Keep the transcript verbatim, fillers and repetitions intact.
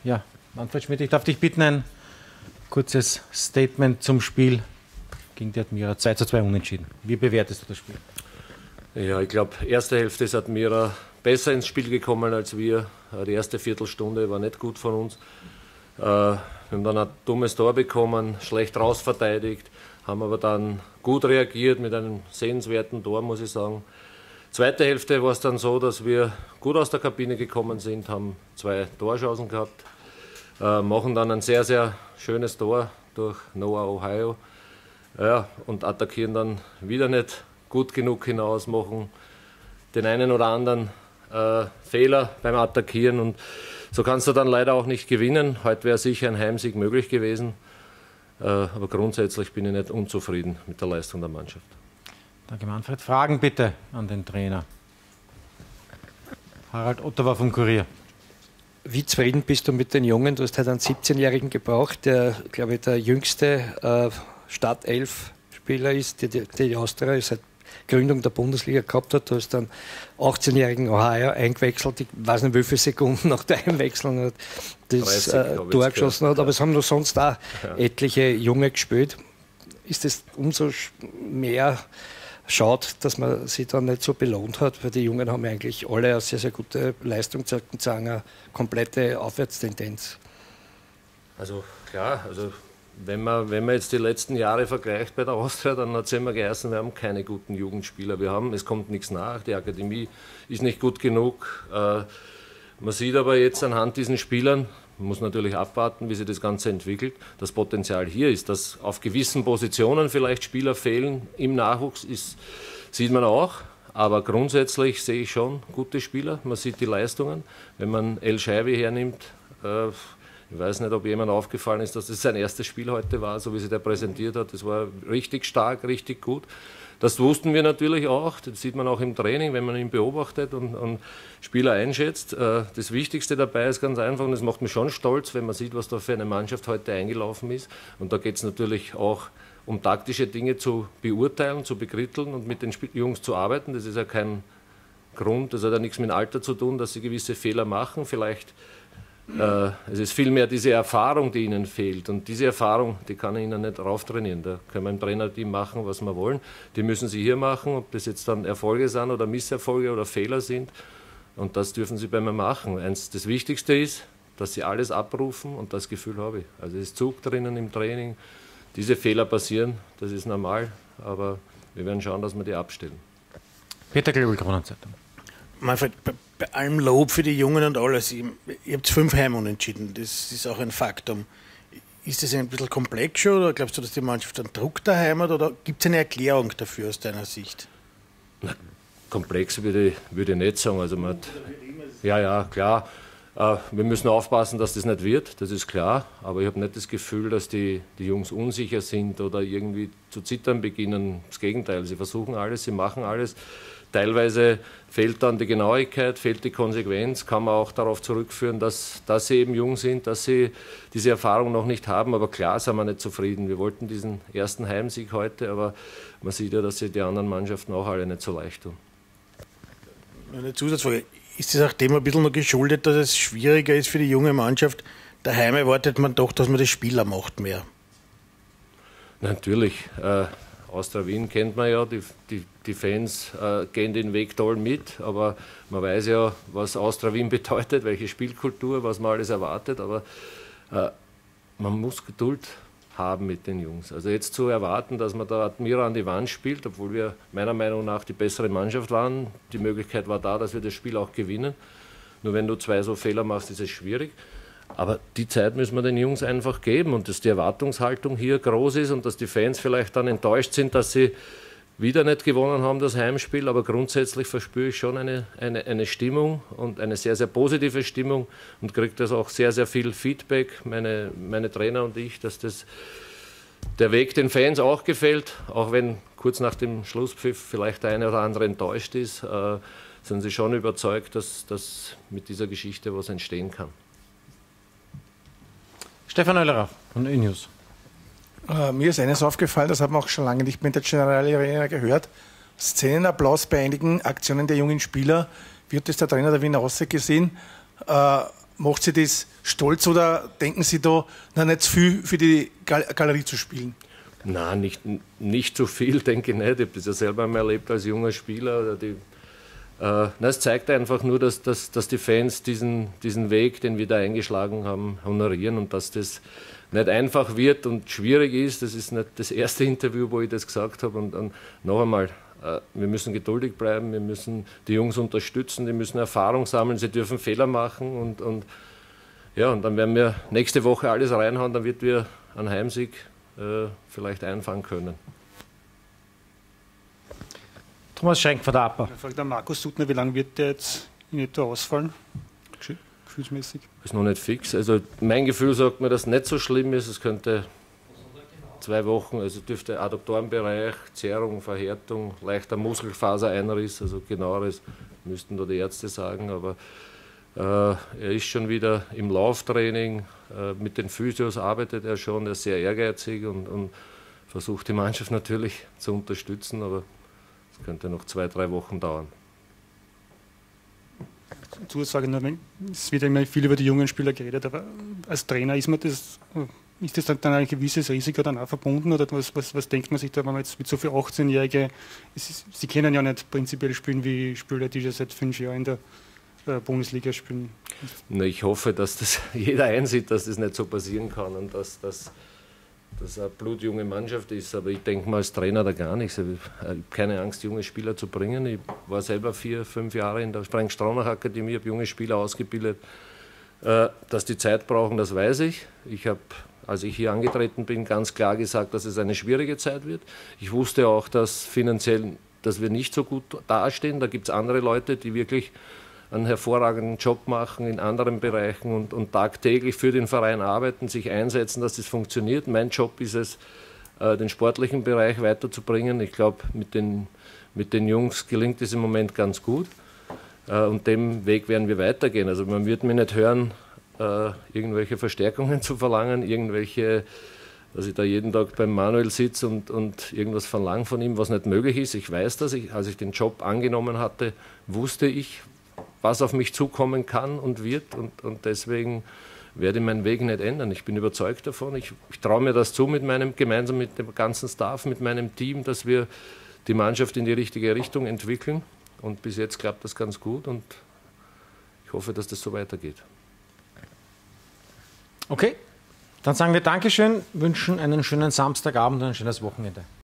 Ja, Manfred Schmidt, ich darf dich bitten, ein kurzes Statement zum Spiel gegen die Admira. zwei zu zwei unentschieden. Wie bewertest du das Spiel? Ja, ich glaube, erste Hälfte ist Admira besser ins Spiel gekommen als wir. Die erste Viertelstunde war nicht gut von uns. Wir haben dann ein dummes Tor bekommen, schlecht rausverteidigt, haben aber dann gut reagiert mit einem sehenswerten Tor, muss ich sagen. Zweite Hälfte war es dann so, dass wir gut aus der Kabine gekommen sind, haben zwei Torchancen gehabt, äh, machen dann ein sehr, sehr schönes Tor durch Noah Ohio, ja, und attackieren dann wieder nicht gut genug hinaus, machen den einen oder anderen äh, Fehler beim Attackieren und so kannst du dann leider auch nicht gewinnen. Heute wäre sicher ein Heimsieg möglich gewesen, äh, aber grundsätzlich bin ich nicht unzufrieden mit der Leistung der Mannschaft. Danke, Manfred. Fragen bitte an den Trainer. Harald Ottawa vom Kurier. Wie zufrieden bist du mit den Jungen? Du hast halt einen siebzehnjährigen gebraucht, der, glaube ich, der jüngste äh, Startelf-Spieler ist, der die, die Austria seit Gründung der Bundesliga gehabt hat. Du hast dann achtzehnjährigen Ohio eingewechselt. Ich weiß nicht, wie viele Sekunden nach der Einwechslung hat das äh, Tor geschossen hat. Aber es haben noch sonst auch ja. etliche Junge gespielt. Ist es umso mehr schaut, dass man sie dann nicht so belohnt hat, weil die Jungen haben eigentlich alle eine sehr, sehr gute Leistung gezeigt und sagen eine komplette Aufwärtstendenz. Also klar, also wenn man, wenn man jetzt die letzten Jahre vergleicht bei der Austria, dann hat es immer geheißen, wir haben keine guten Jugendspieler. Wir haben, es kommt nichts nach, die Akademie ist nicht gut genug. Äh, man sieht aber jetzt anhand diesen Spielern, man muss natürlich abwarten, wie sich das Ganze entwickelt. Das Potenzial hier ist, dass auf gewissen Positionen vielleicht Spieler fehlen. Im Nachwuchs ist, sieht man auch. Aber grundsätzlich sehe ich schon gute Spieler. Man sieht die Leistungen. Wenn man El Scheibi hernimmt, äh, ich weiß nicht, ob jemand aufgefallen ist, dass das sein erstes Spiel heute war, so wie sich der präsentiert hat. Das war richtig stark, richtig gut. Das wussten wir natürlich auch, das sieht man auch im Training, wenn man ihn beobachtet und, und Spieler einschätzt. Das Wichtigste dabei ist ganz einfach, und das macht mich schon stolz, wenn man sieht, was da für eine Mannschaft heute eingelaufen ist. Und da geht es natürlich auch um taktische Dinge zu beurteilen, zu bekritteln und mit den Jungs zu arbeiten. Das ist ja kein Grund, das hat ja nichts mit dem Alter zu tun, dass sie gewisse Fehler machen. Vielleicht Äh, es ist vielmehr diese Erfahrung, die ihnen fehlt. Und diese Erfahrung, die kann ich ihnen nicht rauftrainieren. Da können wir im Trainerteam machen, was wir wollen. Die müssen sie hier machen, ob das jetzt dann Erfolge sind oder Misserfolge oder Fehler sind. Und das dürfen sie bei mir machen. Eins, das Wichtigste ist, dass sie alles abrufen und das Gefühl habe ich. Also es ist Zug drinnen im Training. Diese Fehler passieren, das ist normal. Aber wir werden schauen, dass wir die abstellen. Peter Klebel, Kronenzeitung. Manfred, bei, bei allem Lob für die Jungen und alles, ihr, ihr habt fünf Heimunentschieden, das ist auch ein Faktum. Ist das ein bisschen komplex schon oder glaubst du, dass die Mannschaft einen Druck daheim hat oder gibt es eine Erklärung dafür aus deiner Sicht? Na, komplex würde ich, würde ich nicht sagen. Also man hat, ja, ja, klar. Äh, wir müssen aufpassen, dass das nicht wird, das ist klar. Aber ich habe nicht das Gefühl, dass die, die Jungs unsicher sind oder irgendwie zu zittern beginnen. Das Gegenteil, sie versuchen alles, sie machen alles. Teilweise fehlt dann die Genauigkeit, fehlt die Konsequenz, kann man auch darauf zurückführen, dass, dass sie eben jung sind, dass sie diese Erfahrung noch nicht haben. Aber klar sind wir nicht zufrieden. Wir wollten diesen ersten Heimsieg heute, aber man sieht ja, dass sie die anderen Mannschaften auch alle nicht so leicht tun. Eine Zusatzfrage. Ist das auch dem ein bisschen noch geschuldet, dass es schwieriger ist für die junge Mannschaft? Daheim erwartet man doch, dass man das Spieler macht mehr. Natürlich. Äh, Austria Wien kennt man ja, die, die, die Fans äh, gehen den Weg toll mit, aber man weiß ja, was Austria Wien bedeutet, welche Spielkultur, was man alles erwartet, aber äh, man muss Geduld haben mit den Jungs. Also jetzt zu erwarten, dass man da Admira an die Wand spielt, obwohl wir meiner Meinung nach die bessere Mannschaft waren, die Möglichkeit war da, dass wir das Spiel auch gewinnen. Nur wenn du zwei so Fehler machst, ist es schwierig. Aber die Zeit müssen wir den Jungs einfach geben und dass die Erwartungshaltung hier groß ist und dass die Fans vielleicht dann enttäuscht sind, dass sie wieder nicht gewonnen haben, das Heimspiel. Aber grundsätzlich verspüre ich schon eine, eine, eine Stimmung und eine sehr, sehr positive Stimmung und kriege das auch sehr, sehr viel Feedback, meine, meine Trainer und ich, dass das der Weg den Fans auch gefällt, auch wenn kurz nach dem Schlusspfiff vielleicht der eine oder andere enttäuscht ist, äh, sind sie schon überzeugt, dass, dass mit dieser Geschichte was entstehen kann. Stefan Oellerer von Ö-News. Uh, mir ist eines aufgefallen, das haben wir auch schon lange nicht mehr in der General Arena gehört. Szenenapplaus bei einigen Aktionen der jungen Spieler. Wie hat das der Trainer der Wiener Austria gesehen? Uh, Macht Sie das stolz oder denken Sie da noch nicht zu viel für die Gal Galerie zu spielen? Nein, nicht, nicht so viel, denke ich nicht. Ich habe das ja selber mal erlebt als junger Spieler. Oder die, äh, na, es zeigt einfach nur, dass, dass, dass die Fans diesen, diesen Weg, den wir da eingeschlagen haben, honorieren und dass das nicht einfach wird und schwierig ist. Das ist nicht das erste Interview, wo ich das gesagt habe. Und, und noch einmal, äh, wir müssen geduldig bleiben, wir müssen die Jungs unterstützen, die müssen Erfahrung sammeln, sie dürfen Fehler machen. Und, und, ja, und dann werden wir nächste Woche alles reinhauen, dann wird wir einen Heimsieg äh, vielleicht einfangen können. Thomas Schenk von der A P A. Da fragt der Markus Suttner, wie lange wird der jetzt in etwa ausfallen? Gefühlsmäßig? Ist noch nicht fix. Also mein Gefühl sagt mir, dass es nicht so schlimm ist. Es könnte zwei Wochen, also dürfte Adduktorenbereich, Zerrung, Verhärtung, leichter Muskelfasereinriss, also genaueres müssten da die Ärzte sagen, aber äh, er ist schon wieder im Lauftraining, äh, mit den Physios arbeitet er schon, er ist sehr ehrgeizig und, und versucht die Mannschaft natürlich zu unterstützen, aber es könnte noch zwei, drei Wochen dauern. Zusage nur, es wird immer viel über die jungen Spieler geredet, aber als Trainer ist man das, ist das dann ein gewisses Risiko dann auch verbunden oder was, was, was denkt man sich da, wenn man jetzt mit so vielen achtzehnjährigen, Sie können ja nicht prinzipiell spielen wie Spieler, die schon seit fünf Jahren in der äh, Bundesliga spielen. Na, ich hoffe, dass das jeder einsieht, dass das nicht so passieren kann und dass das dass eine blutjunge Mannschaft ist, aber ich denke mal als Trainer da gar nichts. Ich habe keine Angst, junge Spieler zu bringen. Ich war selber vier, fünf Jahre in der Spreng-Stronach-Akademie, habe junge Spieler ausgebildet. Dass die Zeit brauchen, das weiß ich. Ich habe, als ich hier angetreten bin, ganz klar gesagt, dass es eine schwierige Zeit wird. Ich wusste auch, dass finanziell, dass wir nicht so gut dastehen. Da gibt es andere Leute, die wirklich einen hervorragenden Job machen in anderen Bereichen und, und tagtäglich für den Verein arbeiten, sich einsetzen, dass das funktioniert. Mein Job ist es, äh, den sportlichen Bereich weiterzubringen. Ich glaube, mit den, mit den Jungs gelingt es im Moment ganz gut äh, und dem Weg werden wir weitergehen. Also man wird mir nicht hören, äh, irgendwelche Verstärkungen zu verlangen, irgendwelche, dass ich da jeden Tag beim Manuel sitze und, und irgendwas verlange von ihm, was nicht möglich ist. Ich weiß das. Ich, als ich den Job angenommen hatte, wusste ich, was auf mich zukommen kann und wird und, und deswegen werde ich meinen Weg nicht ändern. Ich bin überzeugt davon. Ich, ich traue mir das zu, mit meinem, gemeinsam mit dem ganzen Staff, mit meinem Team, dass wir die Mannschaft in die richtige Richtung entwickeln und bis jetzt klappt das ganz gut und ich hoffe, dass das so weitergeht. Okay, dann sagen wir Dankeschön, wünschen einen schönen Samstagabend und ein schönes Wochenende.